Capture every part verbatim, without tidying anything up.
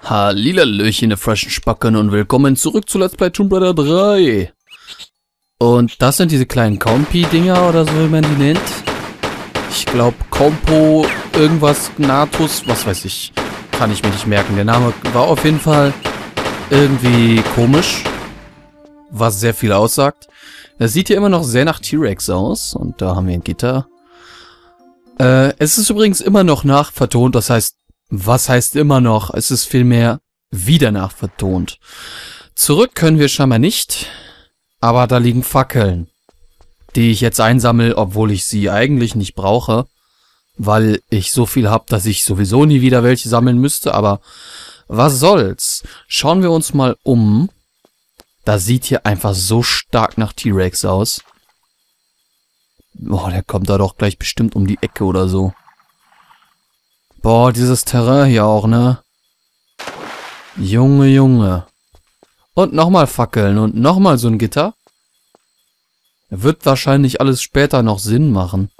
Hallihallöchen, ihr frischen Spacken und willkommen zurück zu Let's Play Tomb Raider drei. Und das sind diese kleinen Compi-Dinger oder so, wie man die nennt. Ich glaube, Compo, irgendwas, Gnatus, was weiß ich. Kann ich mir nicht merken. Der Name war auf jeden Fall irgendwie komisch. Was sehr viel aussagt. Das sieht hier immer noch sehr nach T-Rex aus. Und da haben wir ein Gitter. Äh, es ist übrigens immer noch nachvertont, das heißt, was heißt immer noch? Es ist vielmehr wieder nachvertont. Zurück können wir scheinbar nicht, aber da liegen Fackeln, die ich jetzt einsammle, obwohl ich sie eigentlich nicht brauche, weil ich so viel habe, dass ich sowieso nie wieder welche sammeln müsste, aber was soll's? Schauen wir uns mal um. Da sieht hier einfach so stark nach T-Rex aus. Boah, der kommt da doch gleich bestimmt um die Ecke oder so. Boah, dieses Terrain hier auch, ne? Junge, Junge. Und nochmal Fackeln und nochmal so ein Gitter. Wird wahrscheinlich alles später noch Sinn machen.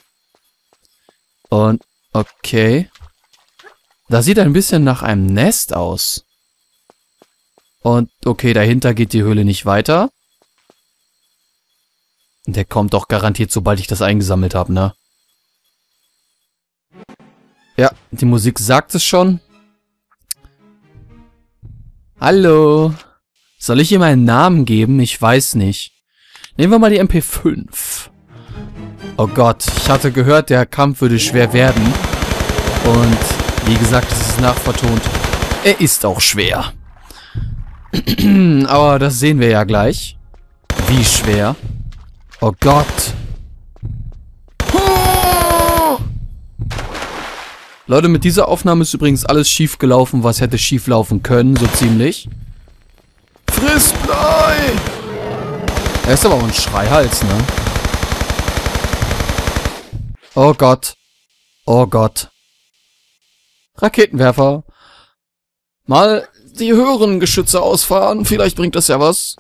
Und, okay. Das sieht ein bisschen nach einem Nest aus. Und, okay, dahinter geht die Höhle nicht weiter. Der kommt doch garantiert, sobald ich das eingesammelt habe, ne? Ja, die Musik sagt es schon. Hallo. Soll ich ihm einen Namen geben? Ich weiß nicht. Nehmen wir mal die M P fünf. Oh Gott, ich hatte gehört, der Kampf würde schwer werden. Und wie gesagt, es ist nachvertont. Er ist auch schwer. Aber das sehen wir ja gleich. Wie schwer. Oh Gott. Leute, mit dieser Aufnahme ist übrigens alles schief gelaufen, was hätte schief laufen können, so ziemlich. Friss Blei! Er ist aber auch ein Schreihals, ne? Oh Gott. Oh Gott. Raketenwerfer. Mal die höheren Geschütze ausfahren, vielleicht bringt das ja was.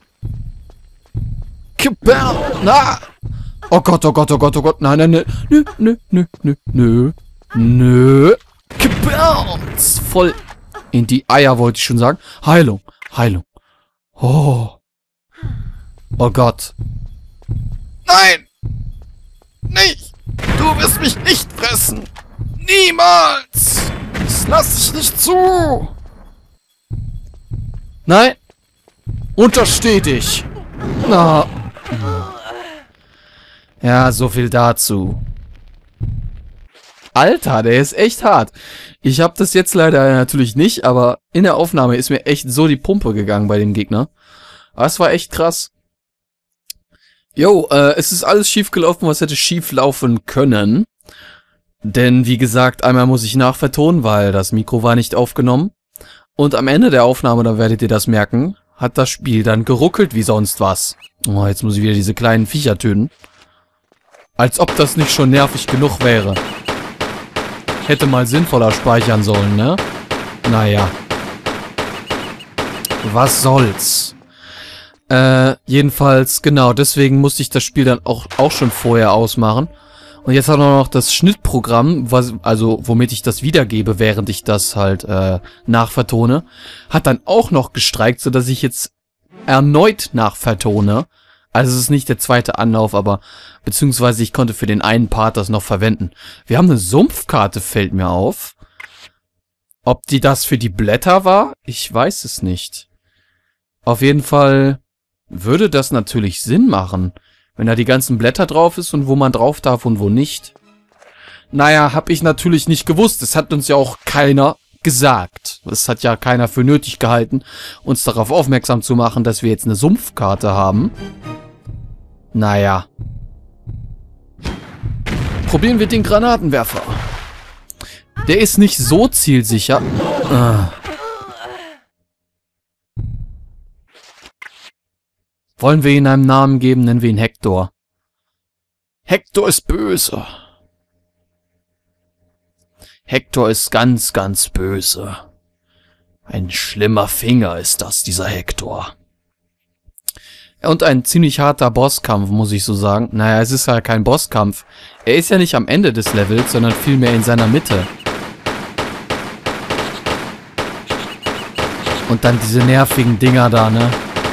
Kibber! Na! Oh Gott, oh Gott, oh Gott, oh Gott, nein, nein, nein. Nö, nö, nö, nö, nö. Nö. Gebounce. Voll in die Eier, wollte ich schon sagen. Heilung. Heilung. Oh. Oh Gott. Nein. Nicht. Du wirst mich nicht fressen. Niemals. Das lasse ich nicht zu. Nein. Untersteh dich. Na. Ja, so viel dazu. Alter, der ist echt hart. Ich habe das jetzt leider natürlich nicht, aber in der Aufnahme ist mir echt so die Pumpe gegangen bei dem Gegner. Das war echt krass. Jo, äh, es ist alles schief gelaufen, was hätte schief laufen können. Denn, wie gesagt, einmal muss ich nachvertonen, weil das Mikro war nicht aufgenommen. Und am Ende der Aufnahme, da werdet ihr das merken, hat das Spiel dann geruckelt wie sonst was. Oh, jetzt muss ich wieder diese kleinen Viecher töten. Als ob das nicht schon nervig genug wäre. Hätte mal sinnvoller speichern sollen, ne? Naja. Was soll's? Äh, jedenfalls, genau, deswegen musste ich das Spiel dann auch, auch schon vorher ausmachen. Und jetzt hat er noch das Schnittprogramm, was, also womit ich das wiedergebe, während ich das halt äh, nachvertone, hat dann auch noch gestreikt, sodass ich jetzt erneut nachvertone. Also es ist nicht der zweite Anlauf, aber beziehungsweise ich konnte für den einen Part das noch verwenden. Wir haben eine Sumpfkarte, fällt mir auf. Ob die das für die Blätter war? Ich weiß es nicht. Auf jeden Fall würde das natürlich Sinn machen, wenn da die ganzen Blätter drauf ist und wo man drauf darf und wo nicht. Naja, hab ich natürlich nicht gewusst. Es hat uns ja auch keiner gesagt. Es hat ja keiner für nötig gehalten, uns darauf aufmerksam zu machen, dass wir jetzt eine Sumpfkarte haben. Naja. Probieren wir den Granatenwerfer. Der ist nicht so zielsicher. Ah. Wollen wir ihn einen Namen geben, nennen wir ihn Hector. Hector ist böse. Hector ist ganz, ganz böse. Ein schlimmer Finger ist das, dieser Hector. Und ein ziemlich harter Bosskampf, muss ich so sagen. Naja, es ist ja kein Bosskampf. Er ist ja nicht am Ende des Levels, sondern vielmehr in seiner Mitte. Und dann diese nervigen Dinger da, ne?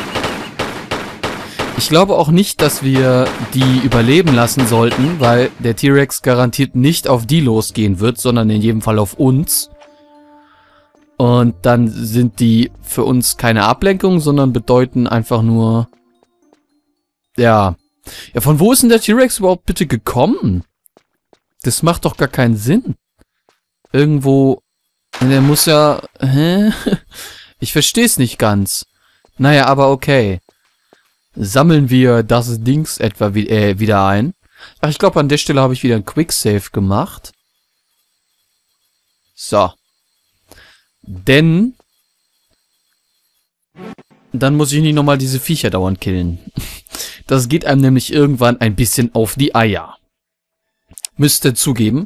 Ich glaube auch nicht, dass wir die überleben lassen sollten, weil der T-Rex garantiert nicht auf die losgehen wird, sondern in jedem Fall auf uns. Und dann sind die für uns keine Ablenkung, sondern bedeuten einfach nur... Ja. Ja, von wo ist denn der T-Rex überhaupt bitte gekommen? Das macht doch gar keinen Sinn. Irgendwo... Der muss ja... Hä? Ich verstehe es nicht ganz. Naja, aber okay. Sammeln wir das Dings etwa wie, äh, wieder ein. Ach, ich glaube, an der Stelle habe ich wieder ein Quicksave gemacht. So. Denn... Dann muss ich nicht nochmal diese Viecher dauernd killen. Das geht einem nämlich irgendwann ein bisschen auf die Eier. Müsst ihr zugeben.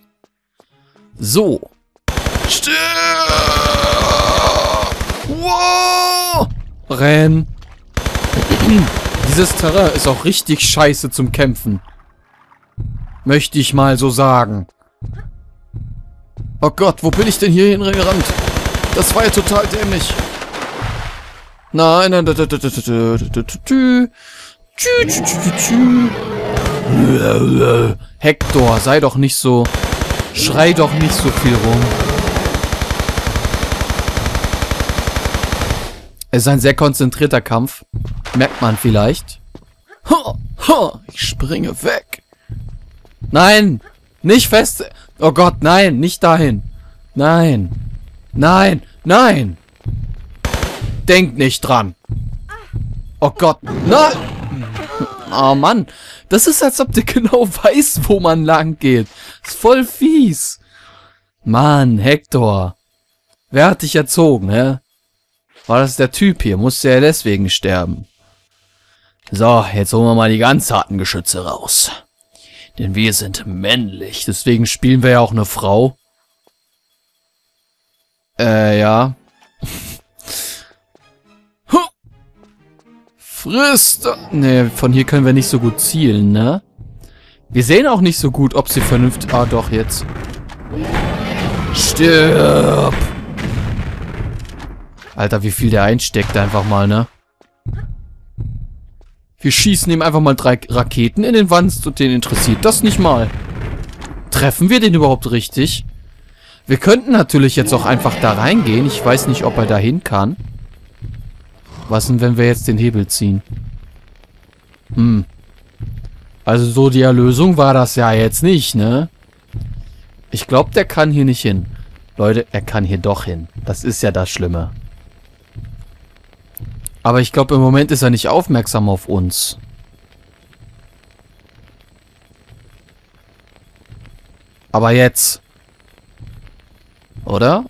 So. Stirb! Wow! Renn! Dieses Terrain ist auch richtig scheiße zum Kämpfen. Möchte ich mal so sagen. Oh Gott, wo bin ich denn hier hingerannt? Das war ja total dämlich. Nein, nein, nein, Hector, sei doch nicht so... Schrei doch nicht so viel rum. Es ist ein sehr konzentrierter Kampf. Merkt man vielleicht. Ha, ha, ich springe weg. Nein, nicht fest. Oh Gott, nein, nicht dahin. Nein, nein, nein. Denk nicht dran. Oh Gott, nein. Oh Mann, das ist, als ob der genau weiß, wo man lang geht. Ist voll fies. Mann, Hector. Wer hat dich erzogen, hä? War das der Typ hier? Musste er deswegen sterben? So, jetzt holen wir mal die ganz harten Geschütze raus. Denn wir sind männlich. Deswegen spielen wir ja auch eine Frau. Äh, ja. Frisst! Ne, von hier können wir nicht so gut zielen, ne? Wir sehen auch nicht so gut, ob sie vernünftig... Ah, doch, jetzt. Stirb! Alter, wie viel der einsteckt einfach mal, ne? Wir schießen ihm einfach mal drei Raketen in den Wanst und den interessiert das nicht mal. Treffen wir den überhaupt richtig? Wir könnten natürlich jetzt auch einfach da reingehen. Ich weiß nicht, ob er da hin kann. Was denn, wenn wir jetzt den Hebel ziehen? Hm. Also so die Erlösung war das ja jetzt nicht, ne? Ich glaube, der kann hier nicht hin. Leute, er kann hier doch hin. Das ist ja das Schlimme. Aber ich glaube, im Moment ist er nicht aufmerksam auf uns. Aber jetzt. Oder?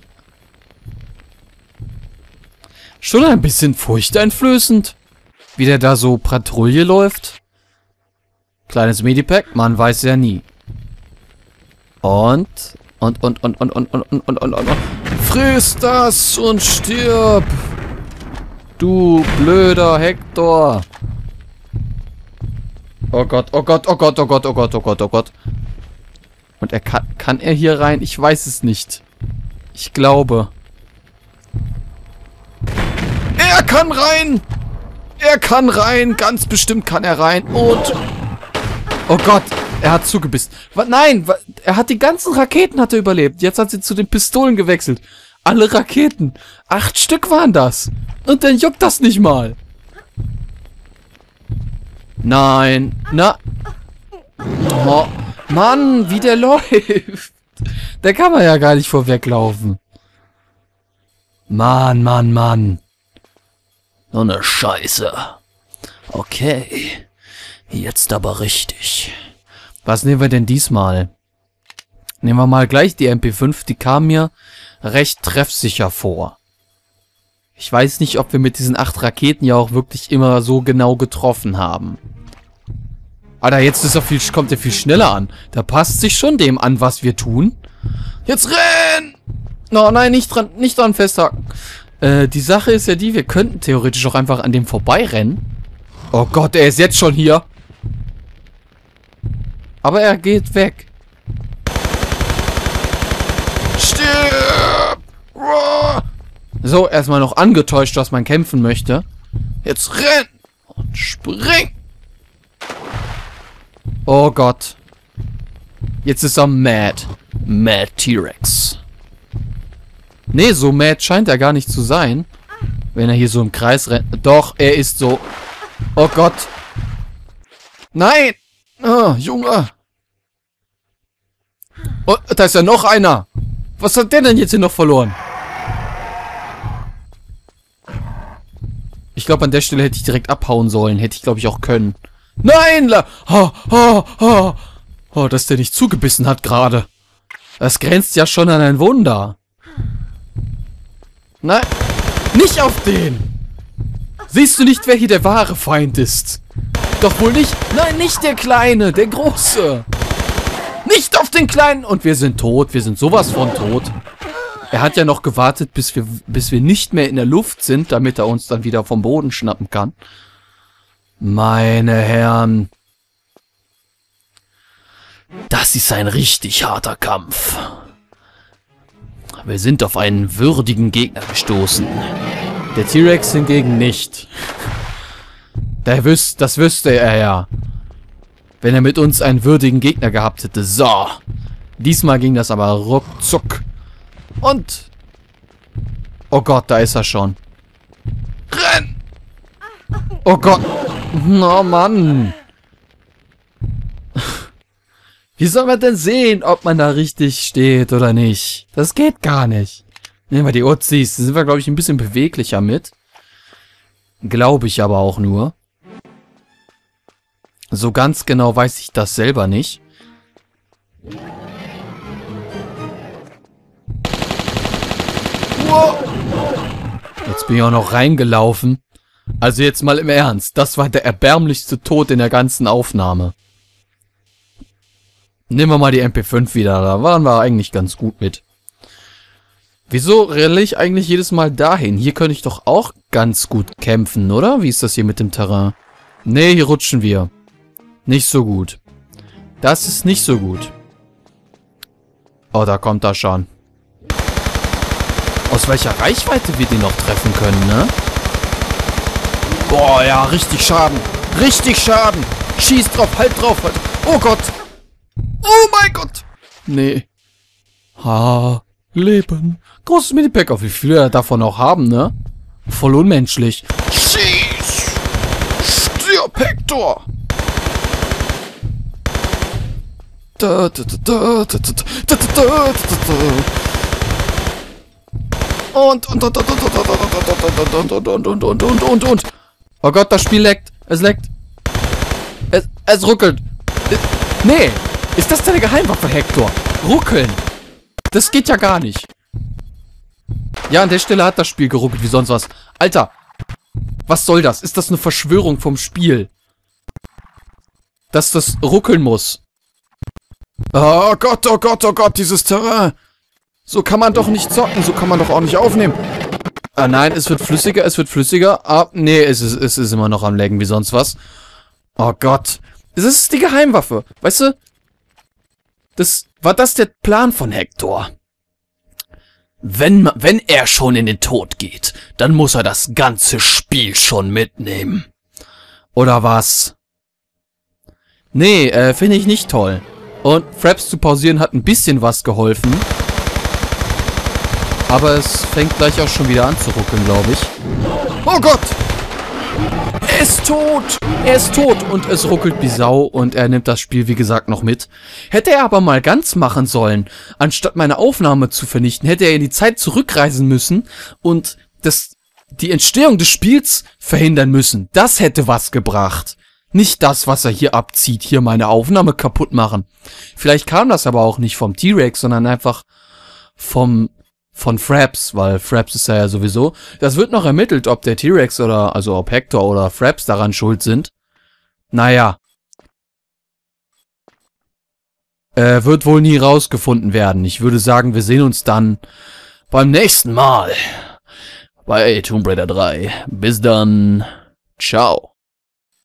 Schon ein bisschen furchteinflößend. Wie der da so Patrouille läuft. Kleines Medipack, man weiß ja nie. Und... Und, und, und, und, und, und, und, und, und, und, und. Friss das und stirb! Du blöder Hector! Oh Gott, oh Gott, oh Gott, oh Gott, oh Gott, oh Gott, oh Gott. Und er kann... Kann er hier rein? Ich weiß es nicht. Ich glaube... Er kann rein! Er kann rein! Ganz bestimmt kann er rein. Und... Oh Gott, er hat zugebissen. Was? Nein, er hat die ganzen Raketen hat er überlebt. Jetzt hat sie zu den Pistolen gewechselt. Alle Raketen. Acht Stück waren das. Und dann juckt das nicht mal. Nein. Na. Oh, Mann, wie der läuft. Da kann man ja gar nicht vorweglaufen. Mann, Mann, Mann. So eine Scheiße. Okay. Jetzt aber richtig. Was nehmen wir denn diesmal? Nehmen wir mal gleich die M P fünf. Die kam mir recht treffsicher vor. Ich weiß nicht, ob wir mit diesen acht Raketen ja auch wirklich immer so genau getroffen haben. Alter, jetzt ist er viel, kommt er viel schneller an. Da passt sich schon dem an, was wir tun. Jetzt renn! Oh nein, nicht dran, nicht dran festhaken. Äh, die Sache ist ja die, wir könnten theoretisch auch einfach an dem vorbeirennen. Oh Gott, er ist jetzt schon hier. Aber er geht weg. Stirb! So, erstmal noch angetäuscht, dass man kämpfen möchte. Jetzt renn und spring. Oh Gott. Jetzt ist er mad. Mad T-Rex. Nee, so mad scheint er gar nicht zu sein. Wenn er hier so im Kreis rennt. Doch, er ist so. Oh Gott. Nein. Oh, Junge. Oh, da ist ja noch einer. Was hat der denn jetzt hier noch verloren? Ich glaube, an der Stelle hätte ich direkt abhauen sollen. Hätte ich, glaube ich, auch können. Nein! La oh, oh, oh. oh, dass der nicht zugebissen hat gerade. Das grenzt ja schon an ein Wunder. Nein, nicht auf den! Siehst du nicht, wer hier der wahre Feind ist? Doch wohl nicht... Nein, nicht der Kleine, der Große! Nicht auf den Kleinen! Und wir sind tot, wir sind sowas von tot. Er hat ja noch gewartet, bis wir, bis wir nicht mehr in der Luft sind, damit er uns dann wieder vom Boden schnappen kann. Meine Herren. Das ist ein richtig harter Kampf. Wir sind auf einen würdigen Gegner gestoßen. Der T-Rex hingegen nicht. Der wüs- das wüsste er ja. Wenn er mit uns einen würdigen Gegner gehabt hätte. So. Diesmal ging das aber ruckzuck. Und... Oh Gott, da ist er schon. Renn! Oh Gott. Oh Mann. Wie soll man denn sehen, ob man da richtig steht oder nicht? Das geht gar nicht. Nehmen wir die Uzis. Da sind wir, glaube ich, ein bisschen beweglicher mit. Glaube ich aber auch nur. So ganz genau weiß ich das selber nicht. Wow. Jetzt bin ich auch noch reingelaufen. Also jetzt mal im Ernst. Das war der erbärmlichste Tod in der ganzen Aufnahme. Nehmen wir mal die M P fünf wieder. Da waren wir eigentlich ganz gut mit. Wieso renne ich eigentlich jedes Mal dahin? Hier könnte ich doch auch ganz gut kämpfen, oder? Wie ist das hier mit dem Terrain? Nee, hier rutschen wir. Nicht so gut. Das ist nicht so gut. Oh, da kommt er schon. Aus welcher Reichweite wir den noch treffen können, ne? Boah, ja, richtig Schaden. Richtig Schaden. Schieß drauf, halt drauf, halt. Oh Gott. Oh mein Gott. Nee. Ha, Leben. Großes Minipack. Auf wie viel wir davon auch haben, ne? Voll unmenschlich. Schieß. Stirb, Hector. Da, da, da, da, da, da, da, da, da, da. Und, und, und, und, und, und, und, und, und, und, und, und, und, und. Oh Gott, das Spiel leckt. Es leckt. Es, es ruckelt. Nee. Ist das deine Geheimwaffe, Hector? Ruckeln. Das geht ja gar nicht. Ja, an der Stelle hat das Spiel geruckelt wie sonst was. Alter. Was soll das? Ist das eine Verschwörung vom Spiel? Dass das ruckeln muss. Oh Gott, oh Gott, oh Gott, dieses Terrain. So kann man doch nicht zocken, so kann man doch auch nicht aufnehmen. Ah nein, es wird flüssiger, es wird flüssiger. Ah, nee, es ist, es ist immer noch am Laggen wie sonst was. Oh Gott. Das ist die Geheimwaffe. Weißt du? Das, war das der Plan von Hector? Wenn, wenn er schon in den Tod geht, dann muss er das ganze Spiel schon mitnehmen. Oder was? Nee, äh, finde ich nicht toll. Und Fraps zu pausieren hat ein bisschen was geholfen. Aber es fängt gleich auch schon wieder an zu ruckeln, glaube ich. Oh Gott! Er ist tot! Er ist tot! Und es ruckelt wie Sau und er nimmt das Spiel, wie gesagt, noch mit. Hätte er aber mal ganz machen sollen, anstatt meine Aufnahme zu vernichten, hätte er in die Zeit zurückreisen müssen und das, die Entstehung des Spiels verhindern müssen. Das hätte was gebracht. Nicht das, was er hier abzieht, hier meine Aufnahme kaputt machen. Vielleicht kam das aber auch nicht vom T-Rex, sondern einfach vom... von Fraps, weil Fraps ist ja sowieso. Das wird noch ermittelt, ob der T-Rex oder, also ob Hector oder Fraps daran schuld sind. Naja. Äh, wird wohl nie rausgefunden werden. Ich würde sagen, wir sehen uns dann beim nächsten Mal bei Tomb Raider drei. Bis dann. Ciao.